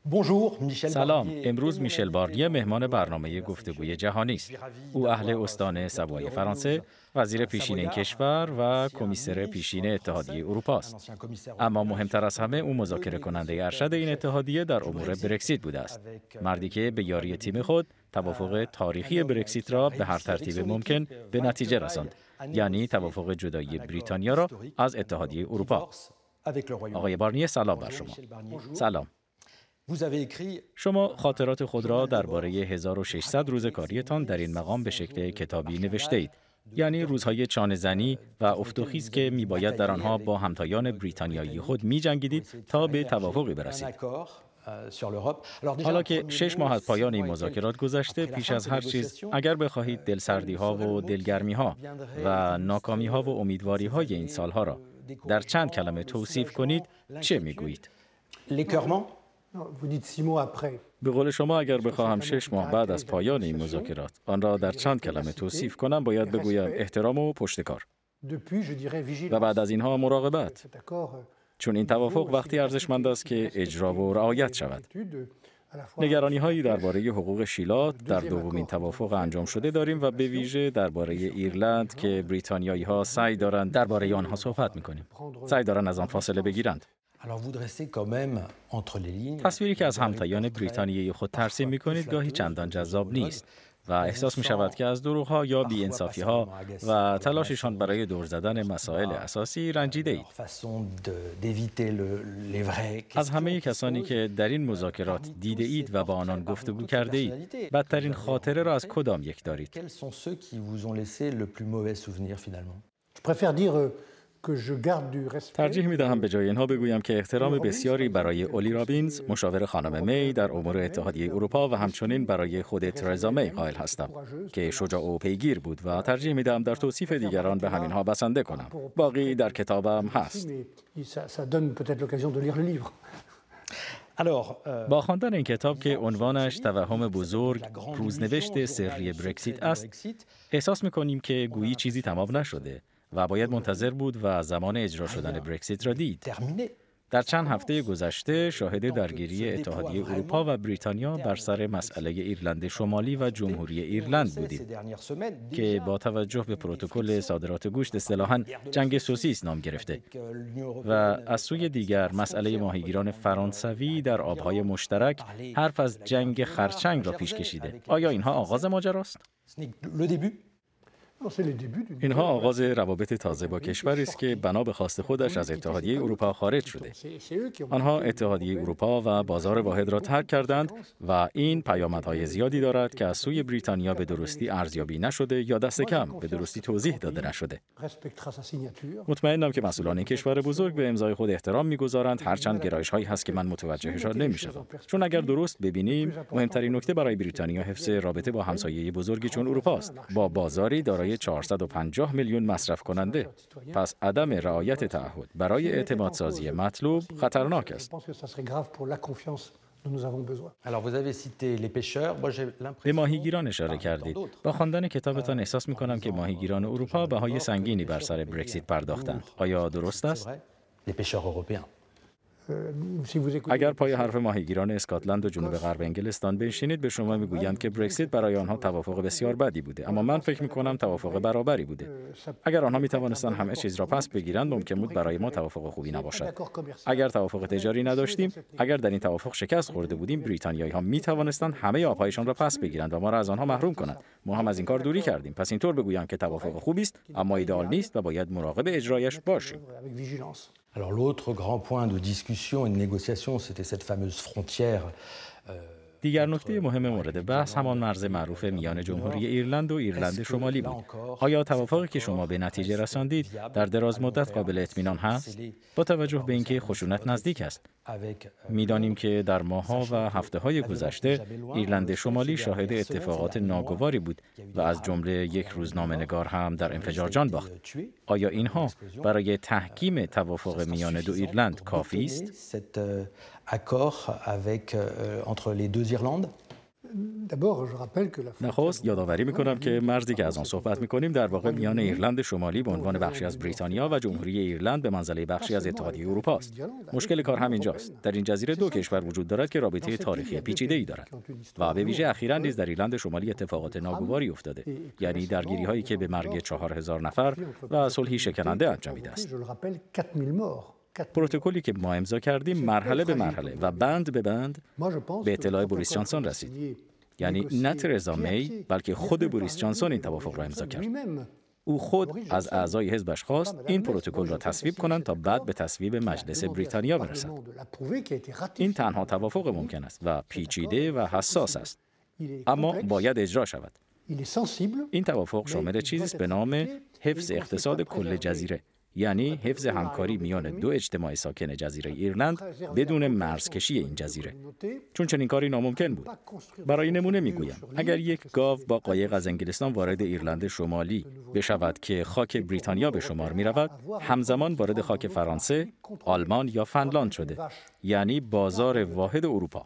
سلام، امروز میشل بارنیه مهمان برنامه گفتگوی جهانی است. او اهل استان سوای فرانسه، وزیر پیشین این کشور و کمیسر پیشین اتحادیه اروپا است. اما مهمتر از همه او مذاکره کننده ارشد این اتحادیه در امور برکسیت بوده است. مردی که به یاری تیم خود توافق تاریخی برکسیت را به هر ترتیب ممکن به نتیجه رساند، یعنی توافق جدایی بریتانیا را از اتحادیه اروپا. آقای بارنیه، سلام بر شما. سلام. شما خاطرات خود را درباره 1600 روز کاریتان در این مقام به شکل کتابی نوشته اید، یعنی روزهای چانه‌زنی و افت و خیز که میباید در آنها با همتایان بریتانیایی خود می‌جنگیدید تا به توافقی برسید. حالا که 6 ماه از پایان این مذاکرات گذشته، پیش از هر چیز اگر بخواهید دلسردی‌ها و دلگرمی‌ها و ناکامی‌ها و امیدواری‌های این سالها را در چند کلمه توصیف کنید، چه میگویید؟ به قول شما اگر بخواهم 6 ماه بعد از پایان این مذاکرات آن را در چند کلمه توصیف کنم، باید بگویم احترام و پشتکار. و بعد از اینها مراقبت. چون این توافق وقتی ارزشمند است که اجرا و رعایت شود. نگرانی‌هایی درباره حقوق شیلات در دومین توافق انجام شده داریم و به ویژه درباره ایرلند که بریتانیایی‌ها سعی دارند درباره آنها صحبت می‌کنیم. سعی دارند از آن فاصله بگیرند. تصویری که از همتایان بریتانیایی خود ترسیم می‌کنید گاهی چندان جذاب نیست و احساس می‌شود که از دروغ‌ها یا بی‌انصافی‌ها و تلاششان برای دور زدن مسائل اساسی رنجیده اید. از همه کسانی که در این مذاکرات دیده اید و با آنان گفتگو کرده اید، بدترین خاطره را از کدام یک دارید؟ ترجیح می‌دهم به جای اینها بگویم که احترام بسیاری برای اولی رابینز، مشاور خانم می در امور اتحادیه اروپا و همچنین برای خود ترزا می قائل هستم که شجاع و پیگیر بود و ترجیح می‌دهم در توصیف دیگران به همینها بسنده کنم. باقی در کتابم هست. با خواندن این کتاب که عنوانش توهم بزرگ، روزنوشت سری برکسیت است، احساس می‌کنیم که گویی چیزی تمام نشده و باید منتظر بود و زمان اجرا شدن برکسیت را دید. در چند هفته گذشته شاهد درگیری اتحادیه اروپا و بریتانیا بر سر مسئله ایرلند شمالی و جمهوری ایرلند بودیم که با توجه به پروتکل صادرات گوشت اصطلاحاً جنگ سوسیس نام گرفته و از سوی دیگر مسئله ماهیگیران فرانسوی در آبهای مشترک حرف از جنگ خرچنگ را پیش کشیده. آیا اینها آغاز ماجراست؟ اینها آغاز روابط تازه با کشوری است که بنا به خواست خودش از اتحادیه اروپا خارج شده. آنها اتحادیه اروپا و بازار واحد را ترک کردند و این پیامدهای زیادی دارد که از سوی بریتانیا به درستی ارزیابی نشده یا دست کم به درستی توضیح داده نشده. مطمئنم که مسئولان این کشور بزرگ به امضای خود احترام می‌گذارند، هرچند گرایش‌هایی هست که من متوجهشان نمی‌شوم. چون اگر درست ببینیم، مهمترین نکته برای بریتانیا حفظ رابطه با همسایه بزرگی چون اروپا است، با بازاری دارای 450 میلیون مصرف کننده. پس عدم رعایت تعهد برای اعتماد سازی مطلوب خطرناک است. به ماهیگیران اشاره کردید. با خواندن کتابتان احساس می‌کنم که ماهیگیران اروپا بهای سنگینی بر سر برکسیت پرداختند. آیا درست است؟ اگر پای حرف ماهیگیران اسکاتلند و جنوب غرب انگلستان بنشینید، به شما میگویند که برکسیت برای آنها توافق بسیار بدی بوده، اما من فکر میکنم توافق برابری بوده. اگر آنها میتوانستند همه چیز را پس بگیرند، ممکن بود برای ما توافق خوبی نباشد. اگر توافق تجاری نداشتیم، اگر در این توافق شکست خورده بودیم، بریتانیایی ها میتوانستند همه آبهایشان را پس بگیرند و ما را از آنها محروم کنند. ما هم از این کار دوری کردیم. پس اینطور بگویم که توافق خوبی است، اما ایدئال نیست و باید مراقب اجرایش باشیم. Alors l'autre grand point de discussion et de négociation, c'était cette fameuse frontière. دیگر نکته مهم مورد بحث همان مرز معروف میان جمهوری ایرلند و ایرلند شمالی بود. آیا توافقی که شما به نتیجه رساندید در دراز مدت قابل اطمینان هست؟ با توجه به اینکه خشونت نزدیک است. می‌دانیم که در ماه‌ها و هفته‌های گذشته ایرلند شمالی شاهد اتفاقات ناگواری بود و از جمله یک روزنامه‌نگار هم در انفجار جان باخت. آیا اینها برای تحکیم توافق میان دو ایرلند کافی است؟ Accord avec entre les deux Irlandes. نخست یادآوری می‌کنم که مرزی که از آن صحبت می‌کنیم در واقع میان ایرلند شمالی به عنوان بخشی از بریتانیا و جمهوری ایرلند به منزله بخشی از اتحادیه اروپا است. مشکل کار همینجاست. در این جزیره دو کشور وجود دارد که رابطه تاریخی پیچیده‌ای دارند و به ویژه اخیراً نیز در ایرلند شمالی اتفاقات ناگواری افتاده، یعنی درگیری‌هایی که به مرگ 4000 نفر و صلحی شکننده انجامیده است. پروتکلی که ما امضا کردیم مرحله به مرحله و بند به بند به اطلاع بوریس جانسون رسید. یعنی نه ترزا می بلکه خود بوریس جانسون این توافق را امضا کرد. او خود از اعضای حزبش خواست این پروتکل را تصویب کنند تا بعد به تصویب مجلس بریتانیا برسد. این تنها توافق ممکن است و پیچیده و حساس است، اما باید اجرا شود. این توافق شامل چیزی است به نام حفظ اقتصاد کل جزیره، یعنی حفظ همکاری میان دو اجتماع ساکن جزیره ایرلند بدون مرزکشی این جزیره، چون چنین کاری ناممکن بود. برای نمونه میگویم اگر یک گاو با قایق از انگلستان وارد ایرلند شمالی بشود که خاک بریتانیا به شمار می رود، همزمان وارد خاک فرانسه، آلمان یا فنلاند شده، یعنی بازار واحد اروپا.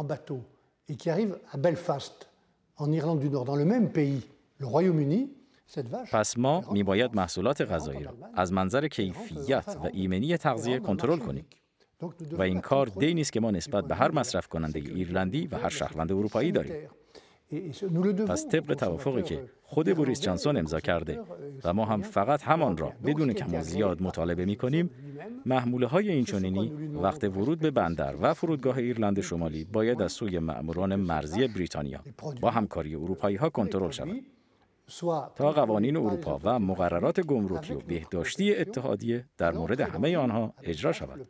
پس ما میباید محصولات غذایی را از منظر کیفیت و ایمنی تغذیه کنترل کنیم و این کار دینی است که ما نسبت به هر مصرف کننده ایرلندی و هر شهروند اروپایی داریم. پس طبق توافقی که خود بوریس جانسون امضا کرده و ما هم فقط همان را بدون کم و زیاد مطالبه می‌کنیم، محموله‌های اینچنینی وقت ورود به بندر و فرودگاه ایرلند شمالی باید از سوی مأموران مرزی بریتانیا با همکاری اروپایی‌ها کنترل شود تا قوانین اروپا و مقررات گمرکی و بهداشتی اتحادیه در مورد همه آنها اجرا شود.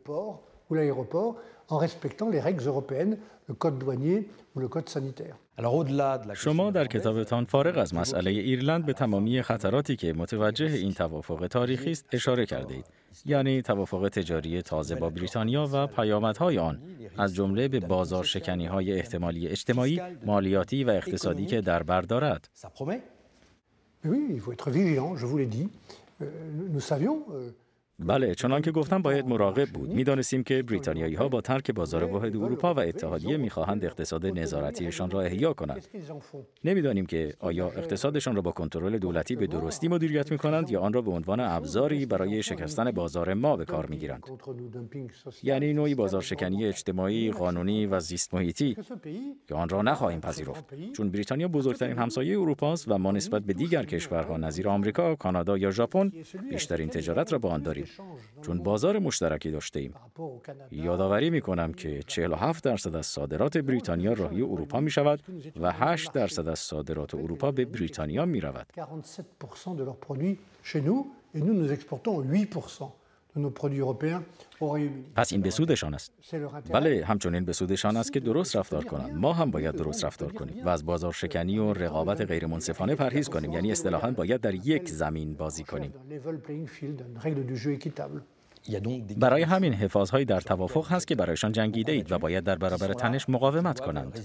شما در کتابتان فارغ از مسئله ایرلند به تمامی خطراتی که متوجه این توافق تاریخی است اشاره کردید، یعنی توافق تجاری تازه با بریتانیا و پیامدهای آن، از جمله به بازار شکنی‌های احتمالی اجتماعی، مالیاتی و اقتصادی که در بر دارد. بله، چنان که گفتم باید مراقب بود. می‌دانستیم که بریتانیایی‌ها با ترک بازار واحد اروپا و اتحادیه می‌خواهند اقتصاد نظارتیشان را احیا کنند. نمی‌دانیم که آیا اقتصادشان را با کنترل دولتی به درستی مدیریت می‌کنند یا آن را به عنوان ابزاری برای شکستن بازار ما به کار می‌گیرند. یعنی نوعی بازار شکنی اجتماعی، قانونی و زیست محیطی که آن را نخواهیم پذیرفت، چون بریتانیا بزرگترین همسایه اروپا است و ما نسبت به دیگر کشورها نظیر آمریکا، کانادا یا ژاپن بیشترین تجارت را با آن داریم، چون بازار مشترکی داشته ایم. یادآوری می‌کنم که 47% از صادرات بریتانیا راهی اروپا می‌شود و 8% از صادرات اروپا به بریتانیا می‌رود. پس این به سودشان است. بله، همچنین به سودشان است که درست رفتار کنند. ما هم باید درست رفتار کنیم و از بازار شکنی و رقابت غیر منصفانه پرهیز کنیم، یعنی اصطلاحاً باید در یک زمین بازی کنیم. برای همین حفاظهایی در توافق هست که برایشان جنگیده اید و باید در برابر تنش مقاومت کنند.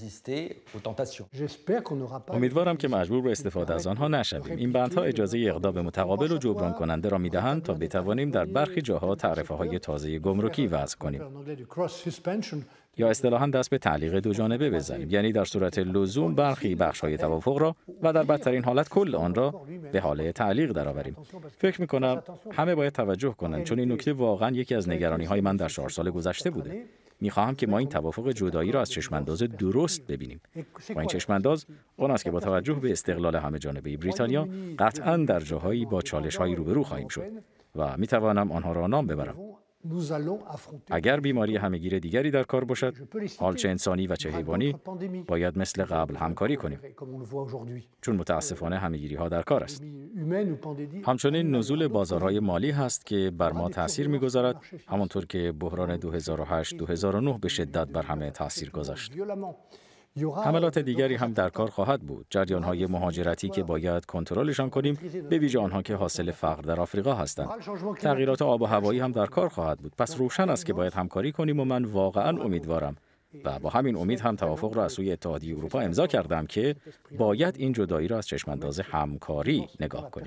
امیدوارم که مجبور به استفاده از آنها نشویم. این بندها اجازه اقدام متقابل و جبران کننده را می‌دهند تا بتوانیم در برخی جاها تعرفه‌های تازه گمرکی وضع کنیم یا اصطلاحاً دست به تعلیق دو جانبه بزنیم، یعنی در صورت لزوم برخی بخش‌های توافق را و در بدترین حالت کل آن را به حال تعلیق درآوریم. فکر می‌کنم همه باید توجه کنند، چون این نکته واقعاً یکی از نگرانی‌های من در 4 سال گذشته بوده. می‌خواهم که ما این توافق جدایی را از چشم‌انداز درست ببینیم. و این چشم‌انداز آن است که با توجه به استقلال همه‌جانبه بریتانیا قطعاً در جاهایی با چالش‌هایی روبرو خواهیم شد و می‌توانم آنها را نام ببرم. اگر بیماری همه‌گیر دیگری در کار باشد، حال چه انسانی و چه حیوانی، باید مثل قبل همکاری کنیم، چون متاسفانه همه‌گیری‌ها در کار است. همچنین نزول بازارهای مالی هست که بر ما تأثیر می‌گذارد، همانطور که بحران 2008-2009 به شدت بر همه تأثیر گذاشت. حملات دیگری هم در کار خواهد بود. جریان‌های مهاجرتی که باید کنترلشان کنیم، به ویژه آنها که حاصل فقر در آفریقا هستند. تغییرات آب و هوایی هم در کار خواهد بود. پس روشن است که باید همکاری کنیم و من واقعاً امیدوارم و با همین امید هم توافق را از سوی اتحادیه اروپا امضا کردم که باید این جدایی را از چشم‌انداز همکاری نگاه کنیم.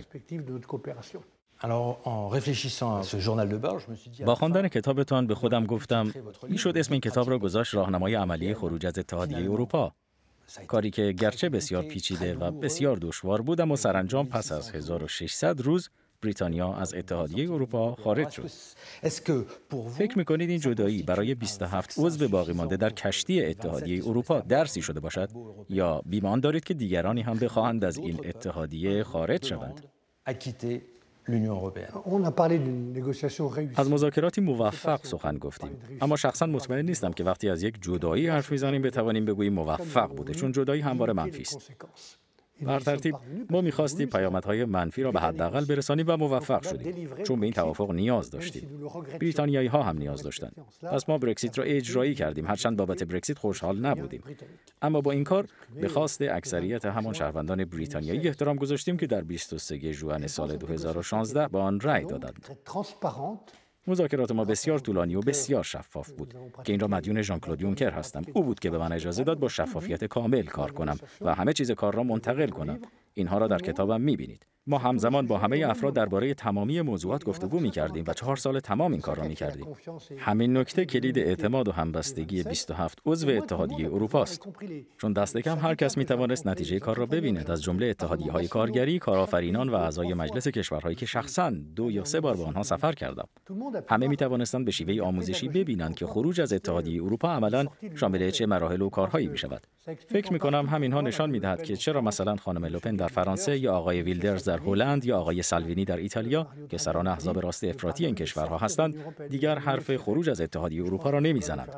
با خواندن کتابتان به خودم گفتم میشد اسم این کتاب را گذاشت راهنمای عملی خروج از اتحادیه اروپا. کاری که گرچه بسیار پیچیده و بسیار دشوار بود، اما سرانجام پس از 1600 روز بریتانیا از اتحادیه اروپا خارج شد. فکر می‌کنید این جدایی برای 27 عضو باقی مانده در کشتی اتحادیه اروپا درسی شده باشد یا بیمان دارید که دیگرانی هم بخواهند از این اتحادیه خارج شوند؟ از مذاکراتی موفق سخن گفتیم، اما شخصا مطمئن نیستم که وقتی از یک جدایی حرف می‌زنیم بتوانیم بگوییم موفق بوده، چون جدایی همواره منفی است. بر ترتیب ما می‌خواستیم پیامدهای منفی را به حداقل برسانیم و موفق شدیم، چون به این توافق نیاز داشتیم. بریتانیایی‌ها هم نیاز داشتند. پس ما برکزیت را اجرایی کردیم، هرچند بابت برکزیت خوشحال نبودیم. اما با این کار به خواست اکثریت همان شهروندان بریتانیایی احترام گذاشتیم که در 23 ژوئن سال 2016 به آن رأی دادند. مذاکرات ما بسیار طولانی و بسیار شفاف بود که این را مدیون ژان کلود یونکر هستم. او بود که به من اجازه داد با شفافیت کامل کار کنم و همه چیز کار را منتقل کنم. اینها را در کتابم می‌بینید. ما همزمان با همه افراد درباره تمامی موضوعات گفتگو می‌کردیم و 4 سال تمام این کار را می‌کردیم. همین نکته کلید اعتماد و همبستگی 27 عضو اتحادیه اروپا است. چون دست کم هر کس می‌توانست نتیجه کار را ببیند، از جمله اتحادیه‌های کارگری، کارآفرینان و اعضای مجلس کشورهایی که شخصاً 2 یا 3 بار با آنها سفر کردم. همه می‌توانستند به شیوه آموزشی ببینند که خروج از اتحادیه اروپا عملاً شامل چه مراحل و کارهایی می‌شود. فکر می‌کنم همین‌ها نشان می‌دهد که چرا مثلا خانم لوپن در فرانسه یا آقای ویلدرز در هلند یا آقای سالوینی در ایتالیا که سران احزاب راست افراطی این کشورها هستند، دیگر حرف خروج از اتحادیه اروپا را نمی‌زنند.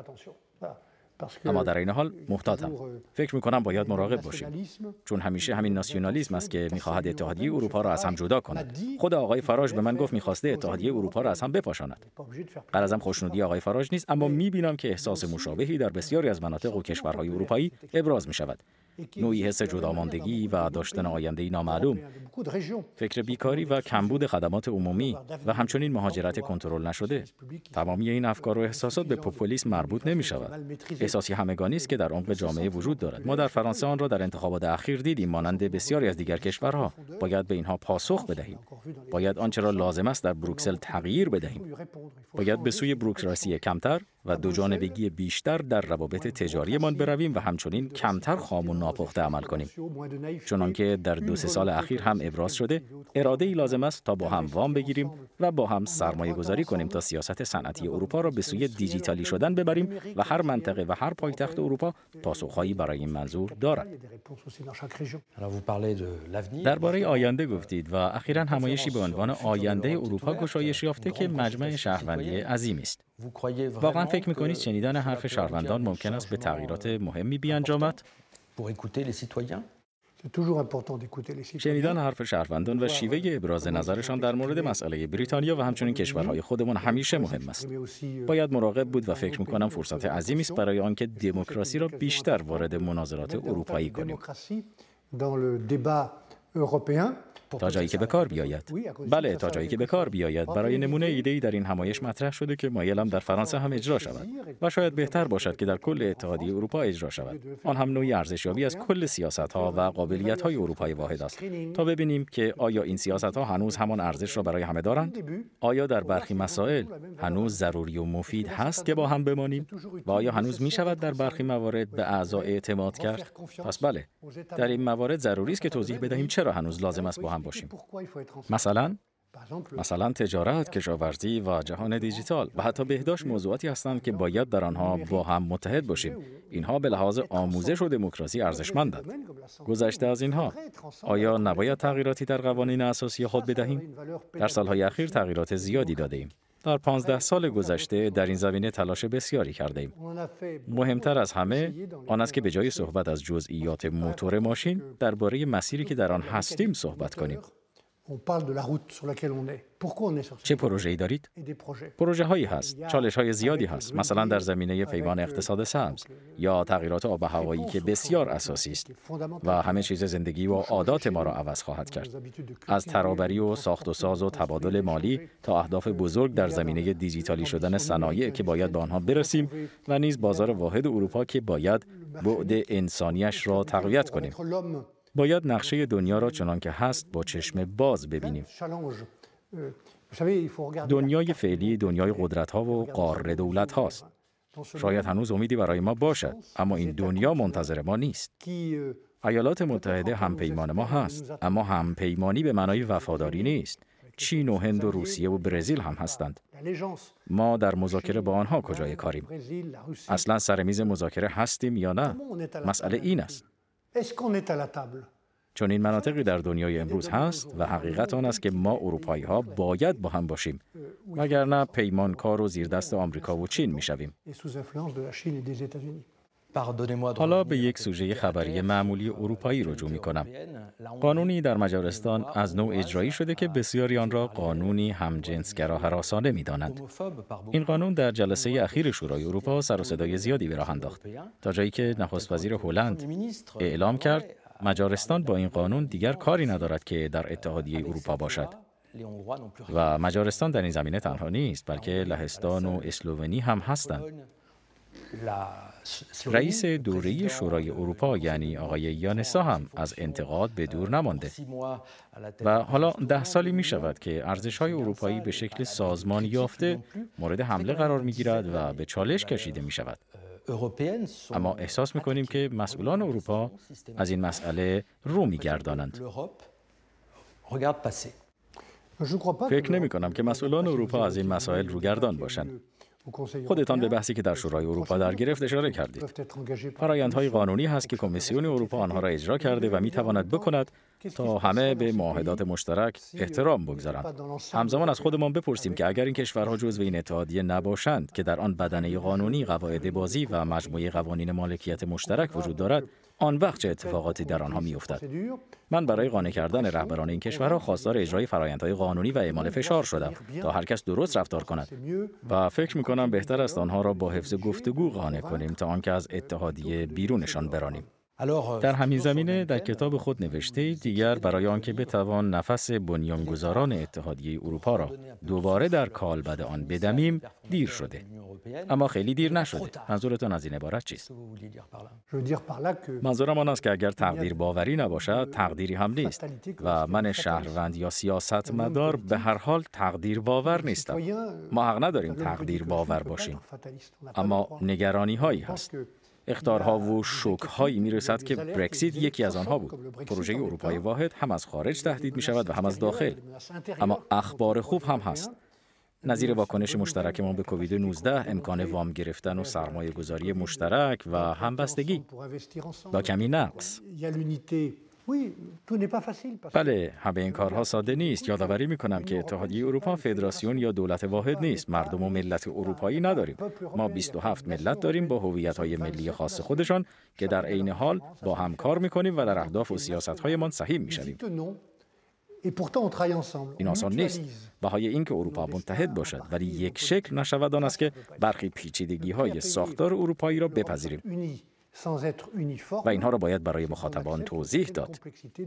اما در این حال محتاطم. فکر می‌کنم باید مراقب باشیم، چون همیشه همین ناسیونالیسم است که می‌خواهد اتحادیه اروپا را از هم جدا کند. خود آقای فاراژ به من گفت می‌خواسته اتحادیه اروپا را از هم بپاشاند. غرضم خوشنودی آقای فاراژ نیست، اما می‌بینم که احساس مشابهی در بسیاری از مناطق و کشورهای اروپایی ابراز می‌شود. نوعی حس جداماندگی و داشتن آینده‌ای نامعلوم، فکر بیکاری و کمبود خدمات عمومی و همچنین مهاجرت کنترل نشده. تمامی این افکار و احساسات به پوپولیسم مربوط نمی‌شود. احساسی همگانی است که در عمق جامعه وجود دارد. ما در فرانسه آن را در انتخابات اخیر دیدیم، مانند بسیاری از دیگر کشورها. باید به اینها پاسخ بدهیم. باید آنچه را لازم است در بروکسل تغییر بدهیم. باید به سوی بوروکراسی کمتر و دوجانبگی بیشتر در روابط تجاریمان برویم و همچنین کمتر خام و ناپخته عمل کنیم. چنانکه در 2-3 سال اخیر هم ابراز شده، اراده‌ای لازم است تا با هم وام بگیریم و با هم سرمایه‌گذاری کنیم تا سیاست صنعتی اروپا را به سوی دیجیتالی شدن ببریم و هر منطقه و هر پایتخت اروپا پاسخهایی برای این منظور دارد. درباره آینده گفتید و اخیراً همایشی به عنوان آینده اروپا گشایش یافته که مجمع شهروندی عظیمی است. واقعاً فکر می‌کنید شنیدن حرف شهروندان ممکن است به تغییرات مهمی بیانجامد؟ شنیدن حرف شهروندان و شیوه ابراز نظرشان در مورد مسئله بریتانیا و همچنین کشورهای خودمان همیشه مهم است. باید مراقب بود و فکر می‌کنم فرصت عظیمی است برای آنکه دموکراسی را بیشتر وارد مناظرات اروپایی کنیم. تا جایی که به کار بیاید. بله، تا جایی که به کار بیاید. برای نمونه ایده‌ای در این همایش مطرح شده که مایلم در فرانسه هم اجرا شود و شاید بهتر باشد که در کل اتحادیه اروپا اجرا شود. آن هم نوعی ارزشیابی از کل سیاست‌ها و قابلیت‌های اروپای واحد است تا ببینیم که آیا این سیاست‌ها هنوز همان ارزش را برای همه دارند؟ آیا در برخی مسائل هنوز ضروری و مفید هست که با هم بمانیم؟ و آیا هنوز می‌شود در برخی موارد به اعضا اعتماد کرد؟ پس بله، در این موارد ضروری است که توضیح بدهیم چرا هنوز لازم است با هم باشیم. مثلا تجارت، کشاورزی و جهان دیجیتال و حتی بهداشت موضوعاتی هستند که باید در آنها با هم متحد باشیم. اینها به لحاظ آموزش و دموکراسی ارزشمندند. گذشته از اینها، آیا نباید تغییراتی در قوانین اساسی خود بدهیم؟ در سالهای اخیر تغییرات زیادی داده‌ایم. در 15 سال گذشته در این زمینه تلاش بسیاری کرده‌ایم. مهمتر از همه آن است که به جای صحبت از جزئیات موتور ماشین، درباره مسیری که در آن هستیم صحبت کنیم. چه پروژه‌ای دارید؟ پروژه‌هایی هست، چالش‌های زیادی هست، مثلا در زمینه پیمان اقتصاد سبز یا تغییرات آب و هوایی که بسیار اساسی است و همه چیز زندگی و عادات ما را عوض خواهد کرد. از ترابری و ساخت و ساز و تبادل مالی تا اهداف بزرگ در زمینه دیجیتالی شدن صنایع که باید به آنها برسیم و نیز بازار واحد اروپا که باید بعد انسانیش را تقویت کنیم. باید نقشه دنیا را چنان که هست با چشم باز ببینیم. دنیای فعلی دنیای قدرت‌ها و قاره دولت هاست. شاید هنوز امیدی برای ما باشد، اما این دنیا منتظر ما نیست. ایالات متحده همپیمان ما هست، اما همپیمانی به معنای وفاداری نیست. چین و هند و روسیه و برزیل هم هستند. ما در مذاکره با آنها کجای کاریم؟ اصلا سر میز مذاکره هستیم یا نه؟ مسئله این است. چون این مناطقی در دنیای امروز هست و حقیقت آن است که ما اروپایی ها باید با هم باشیم، وگرنه پیمانکار و زیردست آمریکا و چین میشویم. حالا به یک سوژه خبری معمولی اروپایی رجوع می کنم. قانونی در مجارستان از نوع اجرایی شده که بسیاری آن را قانونی همجنسگرا هراسانه می دانند. این قانون در جلسه اخیر شورای اروپا سر و صدای زیادی به راه انداخت، تا جایی که نخست وزیر هلند اعلام کرد مجارستان با این قانون دیگر کاری ندارد که در اتحادیه اروپا باشد. و مجارستان در این زمینه تنها نیست، بلکه لهستان و اسلوونی هم هستند. رئیس دوره شورای اروپا یعنی آقای یانسا هم از انتقاد به دور نمانده و حالا 10 سالی می شود که ارزش‌های اروپایی به شکل سازمان یافته مورد حمله قرار می گیرد و به چالش کشیده می شود. اما احساس می کنیم که مسئولان اروپا از این مسئله رو می گردانند. فکر نمی کنم که مسئولان اروپا از این مسائل روگردان باشند. خودتان به بحثی که در شورای اروپا در گرفت اشاره کردید. فرآیندهای قانونی هست که کمیسیون اروپا آنها را اجرا کرده و میتواند بکند تا همه به معاهدات مشترک احترام بگذارند. همزمان از خودمان بپرسیم که اگر این کشورها جزو این اتحادیه نباشند که در آن بدنه قانونی، قواعد بازی و مجموعه قوانین مالکیت مشترک وجود دارد، آن وقت چه اتفاقاتی در آنها میافتد؟ من برای قانع کردن رهبران این کشورها خواستار اجرای فرآیندهای قانونی و اعمال فشار شدم تا هر کس درست رفتار کند و فکر می‌کنم بهتر است آنها را با حفظ گفتگو قانع کنیم تا آنکه از اتحادیه بیرونشان برانیم. در همین زمینه در کتاب خود نوشته دیگر برای آنکه بتوان نفس بنیانگذاران اتحادیه اروپا را دوباره در کالبد آن بدمیم دیر شده. اما خیلی دیر نشده. منظورتان از این عبارت چیست؟ منظورم آن است که اگر تقدیر باوری نباشد تقدیری هم نیست و من شهروند یا سیاستمدار به هر حال تقدیر باور نیستم. ما حق نداریم تقدیر باور باشیم، اما نگرانی هایی هست. اخطارها و شوک‌هایی می‌رسد که برکسیت یکی از آنها بود. پروژه اروپای واحد هم از خارج تهدید می‌شود و هم از داخل. اما اخبار خوب هم هست. نظیر واکنش مشترکمان به کووید 19 امکان وام گرفتن و سرمایه‌گذاری مشترک و همبستگی با کمی نقص. بله، همه این کارها ساده نیست. یادآوری می‌کنم که اتحادیه اروپا فدراسیون یا دولت واحد نیست. مردم و ملت اروپایی نداریم. ما 27 ملت داریم با هویت‌های ملی خاص خودشان که در عین حال با هم کار می‌کنیم و در اهداف و سیاست‌هایمان سهیم می‌شویم. این آسان نیست. بهای این که اروپا متحد باشد ولی یک شکل نشود آن است که برخی پیچیدگی‌های ساختار اروپایی را بپذیریم. و اینها را باید برای مخاطبان توضیح داد.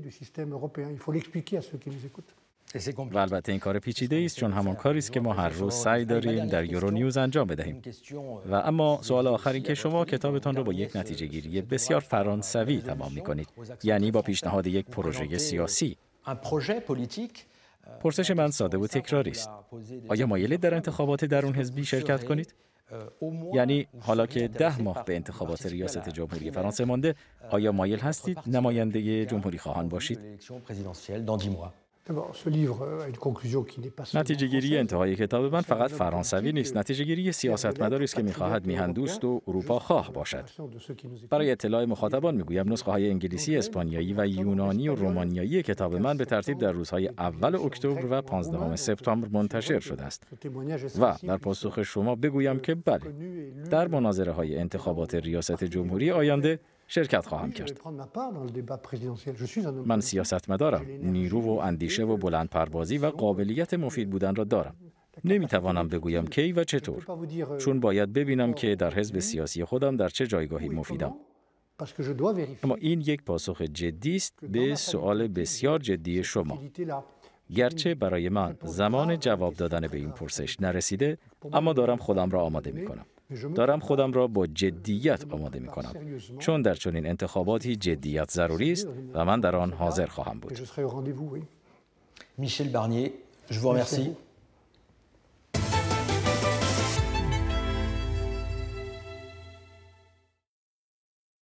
و البته این کار پیچیده است چون همان کاری است که ما هر روز سعی داریم در یورو نیوز انجام بدهیم. و اما سوال آخر این که شما کتابتان را با یک نتیجه گیری بسیار فرانسوی تمام می‌کنید، یعنی با پیشنهاد یک پروژه سیاسی. پرسش من ساده و تکراری است. آیا مایلید در انتخابات درون حزبی شرکت کنید؟ یعنی حالا که 10 ماه به انتخابات ریاست جمهوری فرانسه مانده، آیا مایل هستید نماینده جمهوری خواهان باشید؟ نتیجه گیری انتهای کتاب من فقط فرانسوی نیست. نتیجه گیری سیاستمداری است که می‌خواهد میهن دوست و اروپا خواه باشد. برای اطلاع مخاطبان میگویم نسخه‌های انگلیسی، اسپانیایی و یونانی و رومانیایی کتاب من به ترتیب در روزهای اول اکتبر و 15 سپتامبر منتشر شده است. و در پاسخ شما بگویم که بله، در مناظره‌های انتخابات ریاست جمهوری آینده شرکت خواهم کرد. من سیاستمدارم، نیرو و اندیشه و بلند پروازی و قابلیت مفید بودن را دارم. نمیتوانم بگویم کی و چطور، چون باید ببینم که در حزب سیاسی خودم در چه جایگاهی مفیدم. اما این یک پاسخ جدی است به سوال بسیار جدی شما. گرچه برای من زمان جواب دادن به این پرسش نرسیده، اما دارم خودم را آماده میکنم. دارم خودم را با جدیت آماده می کنم، چون در چنین انتخاباتی جدیت ضروری است و من در آن حاضر خواهم بود. Michel Barnier, je vous remercie.